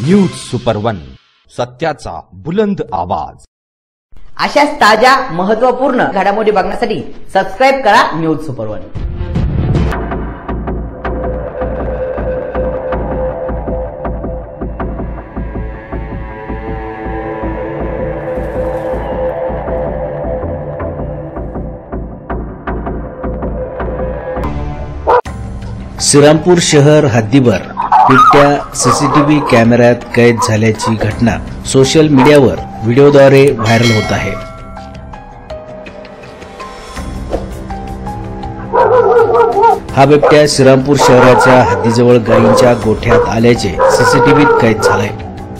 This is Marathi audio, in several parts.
न्यूज सुपर वन, सत्याचा बुलंद आवाज। अशाच ताज्या महत्त्वपूर्ण घडामोडी बघण्यासाठी सबस्क्राइब करा न्यूज सुपर वन। श्रीरामपूर शहर हद्दीवर बिबट्या सीसीटीव्ही कॅमेऱ्यात कैद झाल्याची घटना सोशल मीडियावर व्हिडिओद्वारे व्हायरल होत आहे। हा बिबट्या श्रीरामपूर शहराच्या हद्दीजवळ गायींच्या गोठ्यात आल्याचे सीसीटीव्हीत कैद झाले।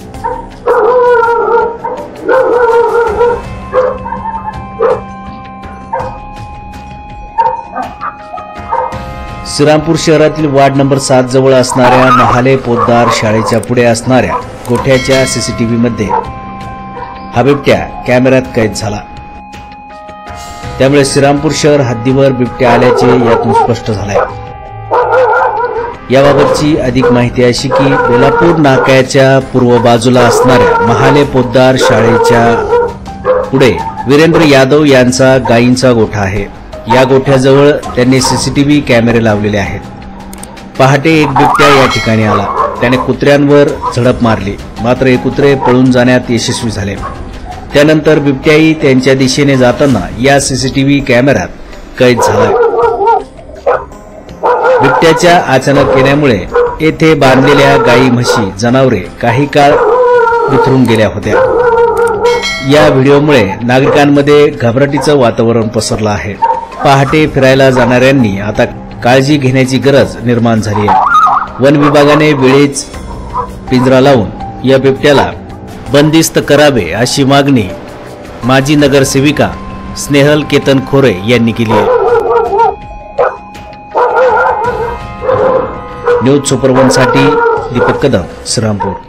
श्रीरामपूर शहरातील वार्ड नंबर 7 जवळ असणाऱ्या महाले पोद्दार शाळेच्या पुढे असणाऱ्या गोठ्याच्या सीसीटीव्हीमध्ये हा बिबट्या कॅमेऱ्यात कैद झाला। त्यामुळे श्रीरामपूर शहर हद्दीवर बिबट्या आल्याचे यातून स्पष्ट झाले। याबाबतची अधिक माहिती अशी की बेलापूर नाक्याच्या पूर्व बाजूला असणाऱ्या महाले पोद्दार शाळेच्या पुढे वीरेंद्र यादव यांचा गायींचा गोठा आहे। या गोठ्याजवळ त्यांनी सीसीटीव्ही कॅमेरे लावलेले आहेत। पहाटे एक बिबट्या या ठिकाणी आला। त्याने कुत्र्यांवर झडप मारली, मात्र हे कुत्रे पळून जाण्यात यशस्वी झाले। त्यानंतर बिबट्याही त्यांच्या दिशेने जाताना या सीसीटीव्ही कॅमेऱ्यात कैद झाला। बिबट्याच्या अचानक येण्यामुळे येथे बांधलेल्या गायी म्हशी जनावरे काही काळ बिथरून गेल्या होत्या। या व्हिडिओमुळे नागरिकांमध्ये घबराटीचं वातावरण पसरलं आहे। पहाटे फिरायला जाणाऱ्यांनी आता काळजी घेण्याची गरज निर्माण झाली आहे। वन विभागाने वेळीच पिंजरा लावून या बिबट्याला बंदिस्त करावे अशी मागणी माजी नगरसेविका स्नेहल केतन खोरे यांनी केली आहे। न्यूज सुपर वन साठी दीपक कदम, श्रीरामपूर।